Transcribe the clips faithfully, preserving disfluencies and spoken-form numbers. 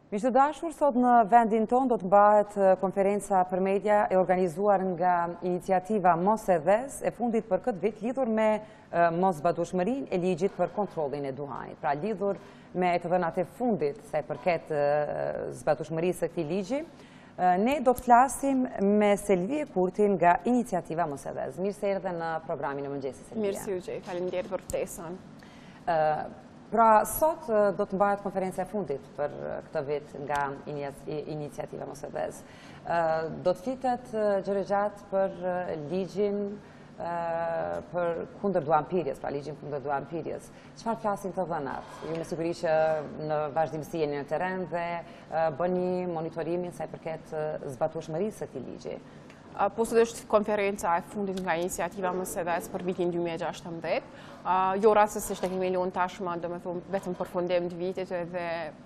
Miq të dashur, sot në vendin ton do të mbahet konferenca për media e organizuar nga iniciativa Mos e Dhez e fundit për këtë vit lidhur me mosbadueshmërinë e ligjit për kontrollin e duhanit. Pra lidhur me të dhënat e fundit sa i përket zbadueshmërisë së këtij ligji, ne do të flasim me Selvie e Kurti nga iniciativa Mos e Dhez. Mirë se erdhe në programin e Mengjesit. Mirë si u gjej, faleminderit për ftesën. Pra, sot do të mbahet konferenca e fundit për këtë vit nga iniciativa Mos e Dhez. Do të flitet gjëre gjatë për ligjin për kundër duanpirjes, pra ligjin kundër duanpirjes. Çfarë flasin të dhënat? Ju me siguri që në vazhdimsi jeni në terren dhe bëni monitorimin sa i përket zbatueshmërisë së këtij ligji. Po sot është konferenca e fundit nga iniciativa Mos e Dhez për vitin dy mijë e gjashtëmbëdhjetë. Jo rastësisht e kemi lënë tashmë, domethënë vetëm për fundim të vitit edhe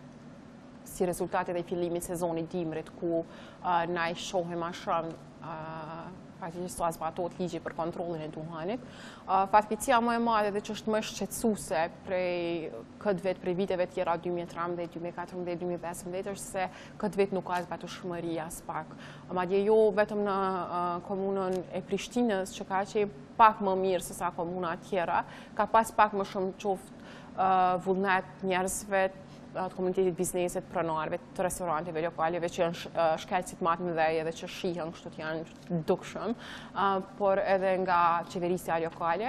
si rezultate dhe fillimit sezonit dimrit ku na i shohim më shumë faktikisht sa zbatohet ligji për kontrollin e duhanit. Fatkeqësia më e madhe dhe që është më shqetësuese prej këtë vit, prej viteve tjera dy mijë e trembëdhjetë, dy mijë e katërmbëdhjetë, dy mijë e pesëmbëdhjetë është se këtë vit nuk ka zbatueshmëri as pak. Madje jo vetëm në komunën e Prishtinës që ka qenë pak më mirë se sa komuna tjera, ka pas pak më shumë qoftë vullnet njerëzve të komunitetit biznesit, pronarëve, të restoranteve lokaleve që janë shkelësit më të mëdhenj edhe që shihen kështu të janë dukshëm, por edhe nga qeverisja lokale.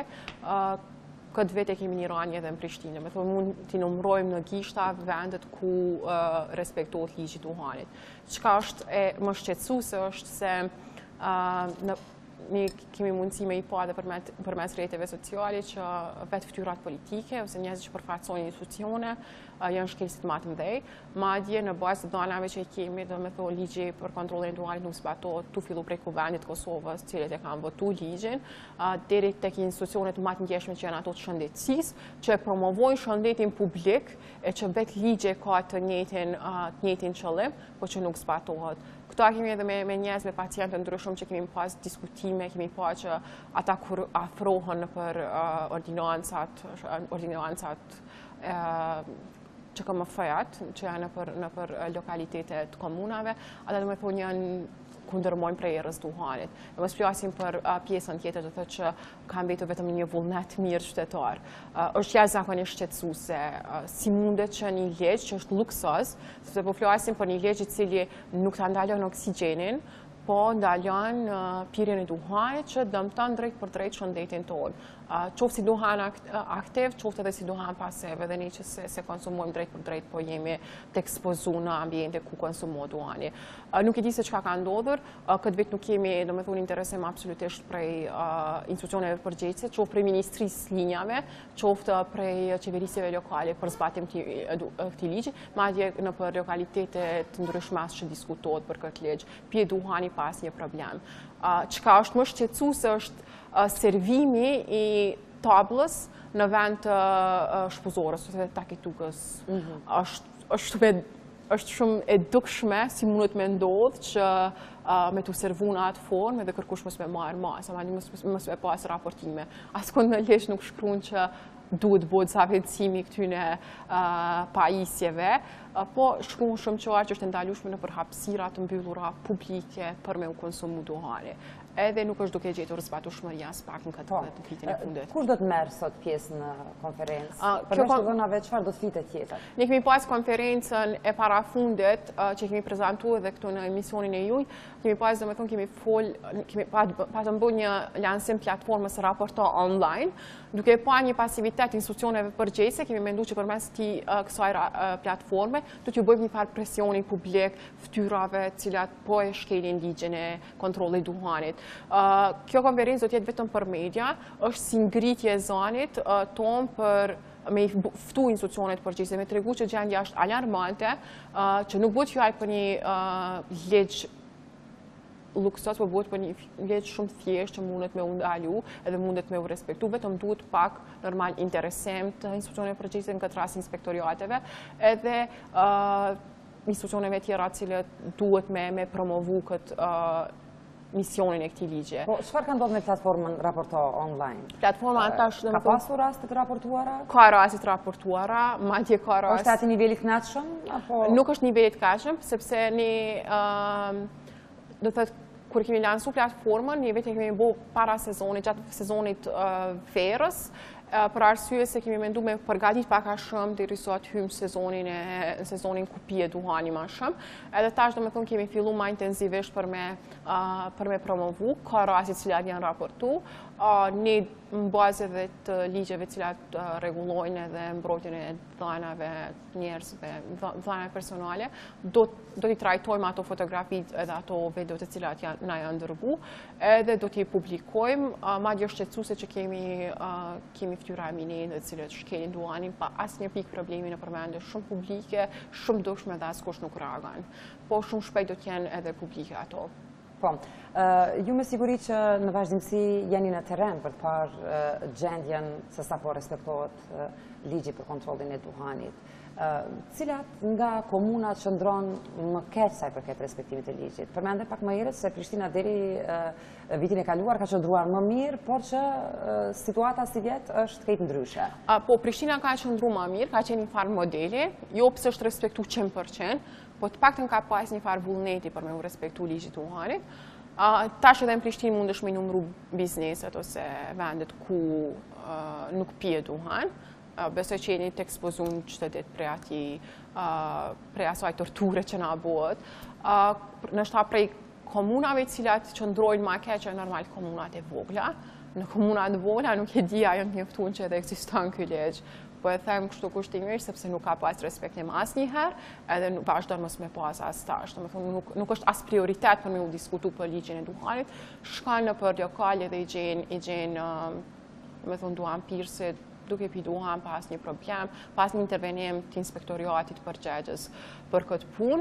Këtë vit e kemi një rënje edhe në Prishtinë. Me thonë mund t'i numërojmë në gishta vendet ku respektohet ligji i duhanit. Çka është e më shqetësuese është se në ne kemi mundësi me i pa dhe përmes rrjeteve sociale që vetë fytyrat politike ose njerëzit që përfaqësojnë institucione janë shkelësit më të mëdhenj. Madje në bazë të danave që i kemi, domethënë ligji për kontrollin e duhanit nuk zbatohet, tu fillu prej kuvendit të Kosovës, të cilët e kanë votuar ligjin, deri tek institucionet më të ndjeshme që janë ato të shëndetësisë, që promovojnë shëndetin publik e që vetë ligji ka të njëjtin të njëjtin qëllim, por që nuk zbatohet. Këta kemi edhe me, me njerëz, me pacientë ndryshëm që kemi pas diskutime, kemi pa që ata kur afrohen për uh, ordinancat, ordinancat uh, që ka më fajat, që janë në për, në për lokalitetet komunave, ata do me thonë janë kundërmojnë prej erës duhanit. Ne mos flasim për uh, pjesën tjetër, do të thotë që ka mbetur vetëm një vullnet mirë qytetar. Uh, është jashtëzakonisht shqetësuese. Uh, si mundet që një ligj që është luksoz, sepse po flasim për një ligj i cili nuk ta ndalon oksigjenin, po ndalon uh, pirjen e duhanit që dëmton drejt për drejt shëndetin tonë. Uh, qoftë si duhan aktiv, qoftë edhe si duhan pasiv, edhe ne që se, se konsumojmë drejt për drejt, po jemi të ekspozuar në ambiente ku konsumohet duhani. Uh, nuk e di se çka ka ndodhur, uh, këtë vit nuk kemi, domethënë, interesim absolutisht prej uh, institucioneve përgjegjëse, qoftë prej ministrisë linjave, qoftë prej qeverisjeve lokale për zbatim të këtij ligji, madje në për lokalitete të ndryshme që diskutohet për këtë ligj. Pije duhani pas një problem. Uh, çka është më shqetësuese është uh, servimi i tablës në vend të uh, shpuzorës ose takitukës. Mm-hmm. është, është, është shumë e dukshme si mundet me ndodhë që uh, me të servu në atë formë edhe kërkush mos me marrë masë, ama mos, mos me pas raportime. Askund në ligj nuk shkruan që duhet bëhet sa vendësimi këtyne uh, pajisjeve, uh, po shkruan shumë qartë që është ndalueshme në për hapësira të mbyllura publike për me u konsumu duhani. Edhe nuk është duke gjetur zbatueshmëria as pak në këtë vitin e fundit. Kush do të merr sot pjesë në konferencë? Uh, Përveç të dhënave, çfarë do të flitet tjetër? Ne kemi pas konferencën e parafundit uh, që kemi prezantuar edhe këtu në emisionin e juaj. Kemi pas, domethënë, kemi fol, kemi patëm bërë një lancim platformës raporto online, duke pa një pasivitet institucioneve përgjegjëse, kemi menduar që përmes këtij uh, kësaj uh, platforme do t'ju bëjmë një farë presioni publik fytyrave të cilat po e shkelin ligjin e kontrollit duhanit. Uh, kjo konferencë do të jetë vetëm për media, është si ngritje e zanit uh, ton për me ftu institucionet përgjegjëse, me tregu që gjendja është alarmante, uh, që nuk bëhet fjalë për një uh, ligj luksos, po bëhet për një ligj shumë thjesht që mundet me u ndalu edhe mundet me u respektu, vetëm duhet pak normal interesim të institucioneve përgjegjëse, në këtë rast inspektoriateve, edhe uh, institucioneve tjera të cilët duhet me, me promovu këtë uh, misionin e këtij ligji. Po, çfarë ka ndodhur me platformën Raporto Online? Platforma tash Ka pasur raste të raportuara? Ka raste të raportuara, madje ka raste. Është aty niveli i kënaqshëm apo nuk është niveli i kënaqshëm, sepse ne do të thotë kur kemi lansu platformën, ne vetë kemi bë para sezonit, gjatë sezonit verës, për arsye se kemi mendu me përgatit pak a shumë deri sa të hymë sezonin e sezonin ku pije duhani më shumë. Edhe tash domethënë kemi fillu më intensivisht për me për me promovu, ka raste të cilat janë raportu, ne në bazëve të ligjeve të cilat rregullojnë edhe mbrojtjen e dhënave njerëzve, dhëna personale, do do t'i trajtojmë ato fotografitë edhe ato video të cilat janë na janë dërgu, edhe do t'i publikojmë, madje është shqetësuese që kemi kemi fytyra eminente të cilët shkelin duanin pa asnjë pikë problemi në përmendje shumë publike, shumë dukshme dhe askush nuk reagon. Po shumë shpejt do t'jenë edhe publike ato. Po, ju me siguri që në vazhdimsi jeni në terren për të parë gjendjen se sa po respektohet ligji për kontrollin e duhanit. Cilat nga komunat qëndron më keq sa i përket respektimit të ligjit? Përmendem pak më herët se Prishtina deri vitin e kaluar ka qëndruar më mirë, por që situata si vjet është krejt ndryshe. Po, Prishtina ka qëndruar më mirë, ka qenë një farë modeli, jo pse është respektu njëntëqind përqind, po të paktën ka pas një farë vullneti për me u respektu ligjit të duhanit. Tash edhe në Prishtinë mundesh me numëru bizneset ose vendet ku nuk pije duhan. Besoj që jeni të ekspozum çdo ditë prej atij, prej asaj torture që na bëhet. Nështë prej komunave të cilat qëndrojnë më keq janë normal komunat e vogla. Në komunat e vogla nuk e di a janë të njoftuar që edhe ekziston ky ligj. Po e them kështu kushtimisht sepse nuk ka pas respektim asnjëherë, edhe vazhdon mos me pas as tash. Domethënë nuk nuk është as prioritet për me u diskutu për ligjin e duhanit. Shkon nëpër lokale dhe i gjen i gjen domethënë duhan pirse duke pi duhan pa asnjë problem, pas një intervenim të inspektoriatit përgjegjës për këtë punë.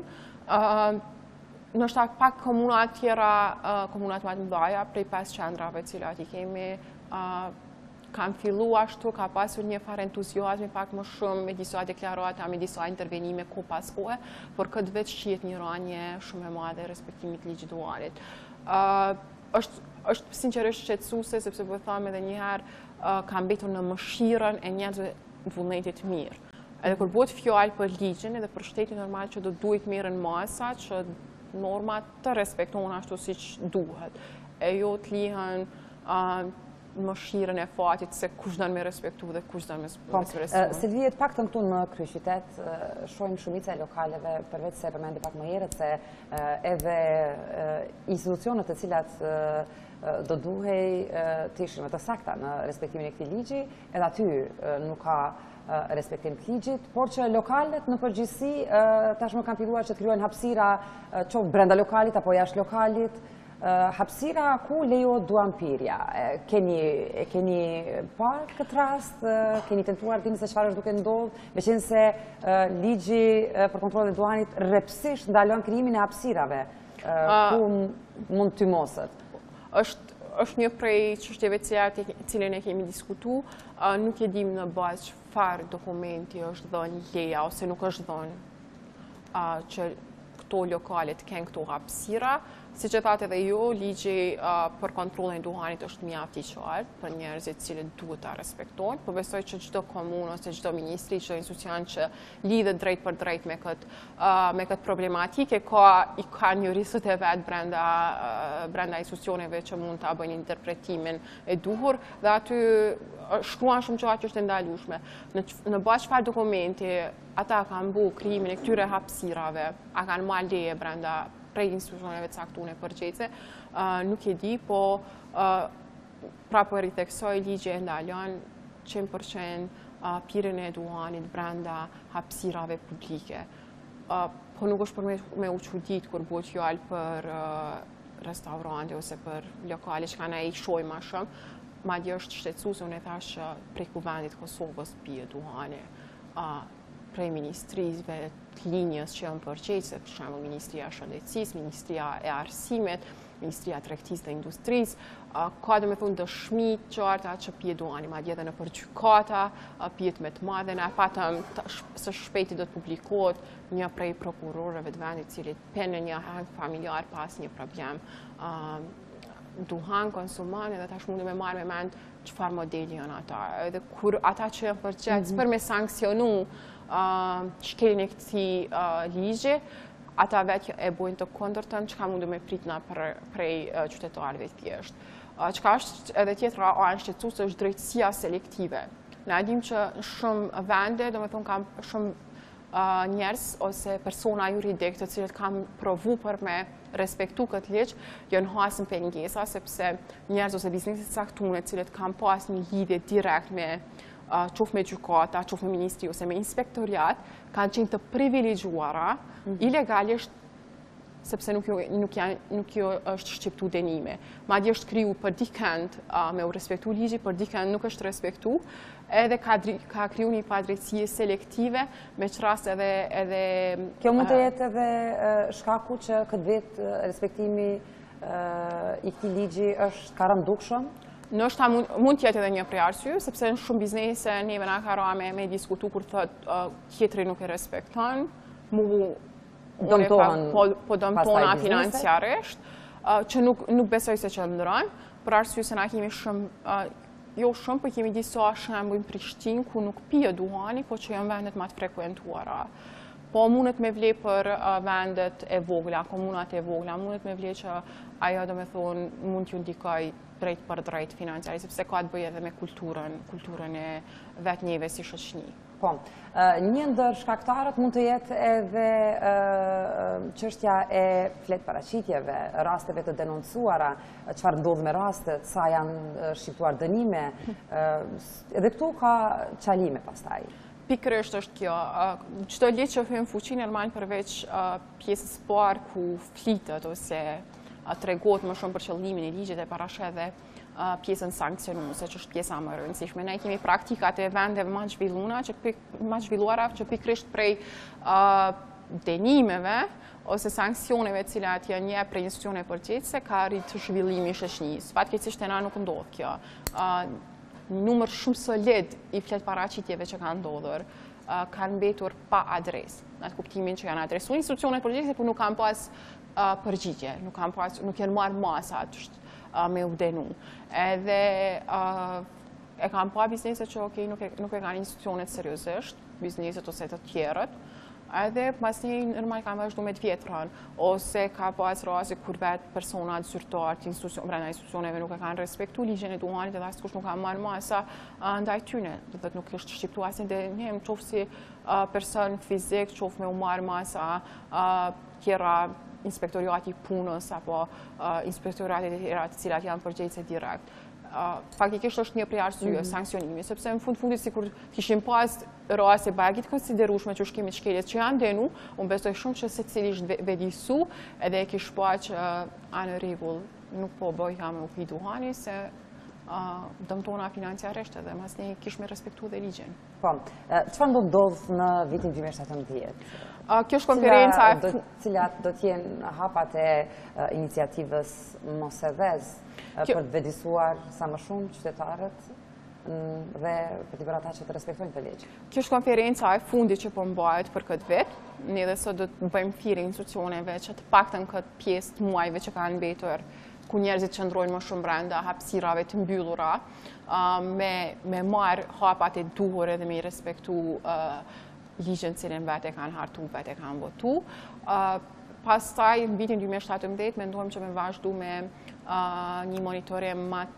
Nështë pak komuna tjera, komunat më të mëdha, prej pesë qendrave cilat i kemi, kanë fillu ashtu, ka pasur një farë entuziazmi pak më shumë me disa deklarata, me disa intervenime ku pas kohë, por këtë veç qiet një ranje shumë e madhe respektimit ligjit duhanit. Është sinqerisht shqetësuese sepse po them edhe një herë ka mbetur në mëshirën e njerëzve të vullnetit mirë. Edhe kur bëhet fjalë për ligjin edhe për shtetin normal që do duhet merren masa që normat të respektohen ashtu siç duhet. E jo të lihen mëshirën e fatit se kush don me respektu dhe kush don me respektu. Selvie, të paktën këtu në kryeqytet shohim shumica e lokaleve, përveç se përmendi pak më herët se edhe institucionet të cilat do duhej të ishin më të sakta në respektimin e këtij ligji, edhe aty nuk ka respektim të ligjit, por që lokalet në përgjithësi tashmë kanë filluar që të krijojnë hapësira qoftë brenda lokalit apo jashtë lokalit, hapësira ku lejohet duanpirja. Keni keni parë këtë rast, keni tentuar dini se çfarë është duke ndodhur, meqense ligji për kontrollin e duanit rrepsisht ndalon krijimin e hapësirave ku mund të tymoset. është është një prej çështjeve të cilën e kemi diskutu, nuk e dim në bazë çfarë dokumenti është dhënë leja ose nuk është dhënë që këto lokale të kenë këto hapësira. Siç e thatë edhe ju, ligji për kontrollin e duhanit është mjaft i qartë për njerëzit të cilët duhet ta respektojnë, por besoj që çdo komunë ose çdo ministri, çdo institucion që lidhet drejt për drejt me këtë me këtë problematike ka i kanë juristët e vet brenda brenda institucioneve që mund ta bëjnë interpretimin e duhur dhe aty shkruan shumë gjëra që është ndalueshme. Në në bazë çfarë dokumenti ata kanë bu krijimin e këtyre hapësirave, a kanë marrë leje brenda prej institucioneve të caktuara përgjithëse, nuk e di, po pra po ritheksoj ligji e ndalon njëntëqind përqind pirjen e duhanit brenda hapësirave publike. Po nuk është për me u çudit kur bëhet fjalë për restorante ose për lokale që kanë ai shohim më shumë, madje është shqetësuese, unë e thash që prej kuvendit Kosovës pije duhani. Prej ministrive të linjës që janë përqejse, për shembull Ministria e Shëndetësisë, Ministria e Arsimit, Ministria e Tregtisë dhe Industrisë, ka domethënë dëshmi të qarta që pije duhani, madje edhe nëpër gjykata, pijet me të madhe. Ne patëm së shpejti do të publikohet një prej prokurorëve të vendit, i cili pen në një hang familjar pas një problem duhan, konsumane, dhe tash mundu me marrë me mend çfarë modeli janë ata. Edhe kur ata që janë përgjegjës për me sankcionu shkeljen e këtij ligji, ata vetë e bojnë të kundërtën çka mundu me pritna prej qytetarëve thjesht. Çka është edhe tjetra anë shqetësuese është drejtësia selektive. Ne dim që shumë vende, domethënë kanë shumë njerëz ose persona juridike të cilët kanë provu për me respektu këtë ligj, janë hasën pengesa sepse njerëz ose biznese të caktuara të cilët kanë pas një lidhje direkt me qoftë me gjykata, qoftë me ministri ose me inspektoriat, kanë qenë të privilegjuara ilegalisht sepse nuk jo, nuk janë, nuk jo është shqiptu denime. Madje është kriju për dikënd me u respektu ligji, për dikënd nuk është respektu, edhe ka, ka kriju një padrejtësie selektive, me që rast edhe... edhe Kjo mund të jetë edhe shkaku që këtë vetë respektimi i këtij ligji është ka rënë dukshëm? Nështë mund, mund tjetë edhe një prej arsye, sepse në shumë biznese neve na ka ra me, me diskutu kur thot tjetëri nuk e respekton, mu dëmtohen po, po dëmtona financiarisht, që nuk, nuk besoj se që ndërën, për arsye se na kemi shumë, jo shumë, po kemi disa shembuj në Prishtinë ku nuk pije duhani, po që janë vendet më të frekuentuara. Po mundet me vle për vendet e vogla, komunat e vogla, mundet me vle që ajo do me thonë mund t'ju ndikoj drejt për drejt financiari, sepse ka të bëjë edhe me kulturën, kulturën e vetë njeve si shoqëni. Po, një ndër shkaktarët mund të jetë edhe çështja e flet paraqitjeve, rasteve të denoncuara, çfarë ndodh me rastet, sa janë shqiptuar dënime, edhe këtu ka çalime pastaj. Pikërisht është kjo. Çdo ligj që hyn fuqi normal përveç pjesës parë ku flitet ose tregohet më shumë për qëllimin e ligjit e parashet edhe pjesën sankcionuese, që është pjesa më e rëndësishme. Ne kemi praktikat e vendeve më zhvilluara që më zhvilluara që pikërisht prej denimeve ose sanksioneve të cilat janë një prej institucione përgjithëse ka rritë zhvillimi i shoqënisë. Fatkeqësisht e na nuk ndodh kjo. Një numër shumë solid i flet paraqitjeve që kanë ndodhur kanë mbetur pa adresë, në atë kuptimin që janë adresuar institucione përgjithëse, por nuk kanë pas përgjigje, nuk kanë pas, nuk janë marrë masat me u denu. Edhe e kam pa bizneset që okay, nuk, e, nuk e kanë institucionet seriozisht, bizneset ose të tjerët, edhe pas një normal kanë vazhdu me të vjetrën, ose ka pas raste kur vetë personat zyrtar të institucion, brenda institucioneve nuk e kanë respektu ligjin e duhanit edhe askush nuk ka marrë masa ndaj tyne, do të nuk është shqiptu asin dhe njëm qofë si person fizik, qofë me u marrë masa tjera inspektoriati punës apo inspektoriatet e tjera të cilat janë përgjegjëse direkt. Faktikisht është një prej arsyeve sankcionimi, sepse në fund fundit sikur kishim pas raste bagit konsiderueshme që shkimit shkeljes që janë denu, unë besoj shumë që secili është vedisu edhe e kish pa që anë rregull nuk po bëjha me u pi duhani se dëmtona financiarisht edhe mas ne kish me respektu dhe ligjin. Po, çfarë do ndodh në vitin dy mijë e shtatëmbëdhjetë? Kjo është konferenca e cilat do t'jenë hapat e iniciativës Mos e Vez për të vedisuar sa më shumë qytetarët dhe për t'i bërë ata që të respektojnë të ligj. Kjo është konferenca e fundit që po mbahet për këtë vit. Ne dhe sot do të bëjmë thirrje institucioneve që të paktën këtë pjesë të muajve që kanë mbetur ku njerëzit qëndrojnë më shumë brenda hapësirave të mbyllura, me, me marrë hapat e duhur edhe me i respektu ligjën cilën vetë e kanë hartu, vetë e kanë votu. Pastaj, në vitin dy mijë e shtatëmbëdhjetë, mendojmë që me vazhdu me një monitorim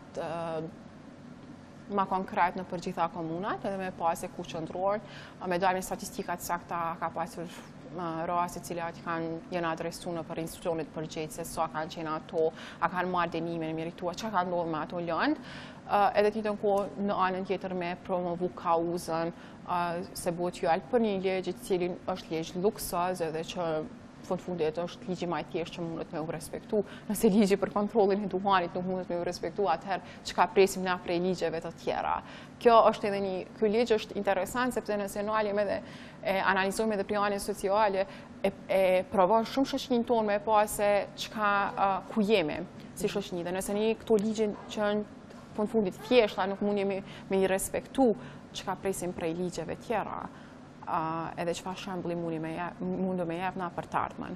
ma konkret në përgjitha komunat, edhe me pas e ku qëndrojnë, me dalë me statistikat sakta ka pasur raste cilat kanë janë adresu në për institucionet përgjegjëse, sa kanë qenë ato, a kanë marrë denime në merituar, çka ka ndodhur me ato lëndë, edhe të njëjtën kohë në anën tjetër me promovu kauzën, se bëhet fjalë për një ligj i cili është ligj luksoz edhe që fund fundit është ligji më i thjeshtë që mundet me u respektu. Nëse ligji për kontrollin e duhanit nuk mundet me u respektu, atëherë çka presim na prej ligjeve të tjera. Kjo është edhe një, ky ligj është interesant sepse nëse nalim edhe e analizojmë edhe planin sociale, e, e provon shumë shoqërinë tonë me pa se çka ku jemi si shoqëri. Dhe nëse ne këto ligjin që janë fund fundit thjeshta nuk mundemi me i respektu, çka presim prej ligjeve tjera. Uh, edhe çfarë shembulli mundi me mundu me jap na për të ardhmen.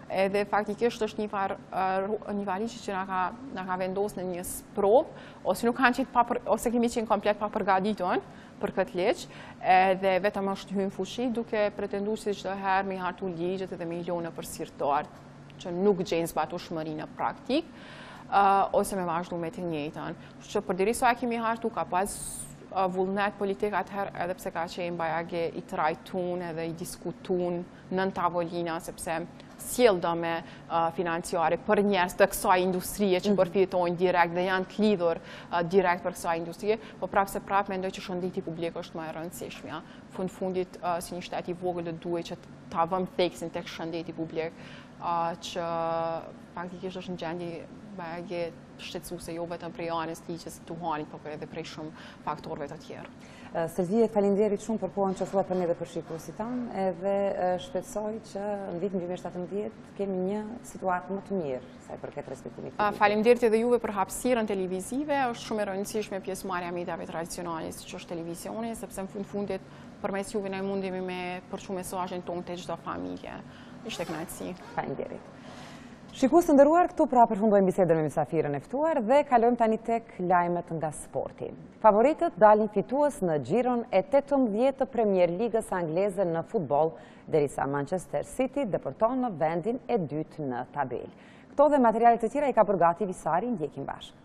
edhe faktikisht është një farë një valizh që na ka na ka vendosur në një sprov, ose nuk kanë qenë pa ose kemi qenë komplet pa përgatitur për këtë ligj, edhe vetëm është hyrë në fushi duke pretenduar se çdo herë me hartu ligjet edhe miliona për sirtar që nuk gjejnë zbatueshmëri në praktik, ose me vazhdu me të njëjtën. Kështu që përderisa e kemi hartu ka pas vullnet politik atëherë edhe pse ka qenë bajage i trajtun edhe i diskutun nën tavolina sepse sjell dome uh, financiare për njerëz të kësaj industrie që përfitojnë direkt dhe janë të lidhur uh, direkt për kësaj industrie, po prapë se prapë mendoj që shëndeti publik është më e rëndësishme. Fund fundit uh, si një shtet i vogël të duhet që ta vëmë theksin tek shëndeti publik, uh, që faktikisht është në gjendje bajage shtetësuese jo vetëm prej anës ligjit të tuhanit, por edhe prej shumë faktorëve të tjerë. Selvie, faleminderit shumë për kohën që thua për ne dhe për shikuesit tanë, edhe shpresoj që në vitin dy mijë e shtatëmbëdhjetë kemi një situatë më të mirë sa i përket respektimit publik. Faleminderit edhe juve për hapësirën televizive, është shumë e rëndësishme pjesëmarrja e mediave tradicionale siç është televizioni, sepse në fund fundit përmes juve ne mundemi me përçu mesazhin tonë te çdo familje. Ishte kënaqësi. Faleminderit. Shikues të nderuar, këtu pra përfundojmë bisedën me mysafirën e ftuar dhe kalojmë tani tek lajmet nga sporti. Favoritët dalin fitues në xhiron e tetëmbëdhjetë të Premier Ligës angleze në futboll, derisa Manchester City depërton në vendin e dytë në tabelë. Këto dhe materialet e tjera i ka përgati Visari, ndjekim bashkë.